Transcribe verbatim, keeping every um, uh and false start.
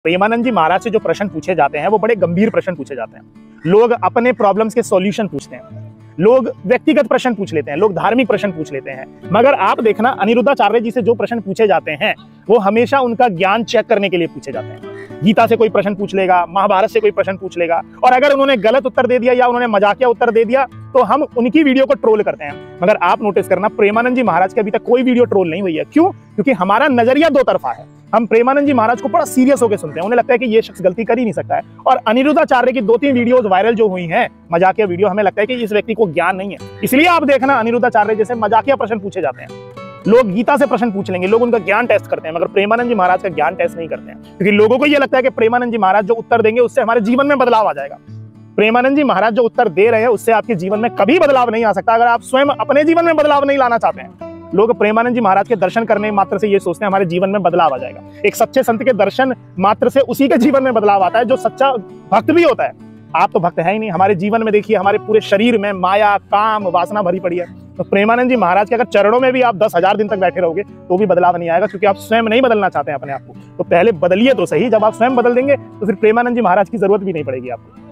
प्रेमानंद जी महाराज से जो प्रश्न पूछे जाते हैं वो बड़े गंभीर प्रश्न पूछे जाते हैं। लोग अपने प्रॉब्लम्स के सॉल्यूशन पूछते हैं, लोग व्यक्तिगत प्रश्न पूछ लेते हैं, लोग धार्मिक प्रश्न पूछ लेते हैं। मगर आप देखना अनिरुद्धाचार्य जी से जो प्रश्न पूछे जाते हैं वो हमेशा उनका ज्ञान चेक करने के लिए पूछे जाते हैं। गीता से कोई प्रश्न पूछ लेगा, महाभारत से कोई प्रश्न पूछ लेगा, और अगर उन्होंने गलत उत्तर दे दिया या उन्होंने मजाकिया उत्तर दे दिया तो हम उनकी वीडियो को ट्रोल करते हैं। मगर आप नोटिस करना, प्रेमानंद जी महाराज की अभी तक कोई वीडियो ट्रोल नहीं हुई है। क्यों? क्योंकि हमारा नजरिया दो तरफा है। हम प्रेमानंद जी महाराज को बड़ा सीरियस होकर सुनते हैं, उन्हें लगता है कि ये शख्स गलती कर ही नहीं सकता है। और अनिरुद्धाचार्य की दो तीन वीडियोस वायरल जो हुई हैं, मजाकिया वीडियो, हमें लगता है कि इस व्यक्ति को ज्ञान नहीं है। इसलिए आप देखना अनिरुद्धाचार्य जैसे मजाकिया प्रश्न पूछे जाते हैं। लोग गीता से प्रश्न पूछ लेंगे, लोग उनका ज्ञान टेस्ट करते हैं, मगर प्रेमानंद जी महाराज का ज्ञान टेस्ट नहीं करते हैं। क्योंकि लोगों को यह लगता है कि प्रेमानंद जी महाराज जो उत्तर देंगे उससे हमारे जीवन में बदलाव आ जाएगा। प्रेमानंद जी महाराज जो उत्तर दे रहे हैं उससे आपके जीवन में कभी बदलाव नहीं आ सकता, अगर आप स्वयं अपने जीवन में बदलाव नहीं लाना चाहते हैं। लोग प्रेमानंद जी महाराज के दर्शन करने मात्र से ये सोचते हैं हमारे जीवन में बदलाव आ जाएगा। एक सच्चे संत के दर्शन मात्र से उसी के जीवन में बदलाव आता है जो सच्चा भक्त भी होता है। आप तो भक्त है ही नहीं। हमारे जीवन में देखिए, हमारे पूरे शरीर में माया, काम, वासना भरी पड़ी है। तो प्रेमानंद जी महाराज के अगर चरणों में भी आप दस हजार दिन तक बैठे रहोगे तो भी बदलाव नहीं आएगा, क्योंकि आप स्वयं नहीं बदलना चाहते हैं अपने आप को। तो पहले बदलिए तो सही। जब आप स्वयं बदल देंगे तो फिर प्रेमानंद जी महाराज की जरूरत भी नहीं पड़ेगी आपको।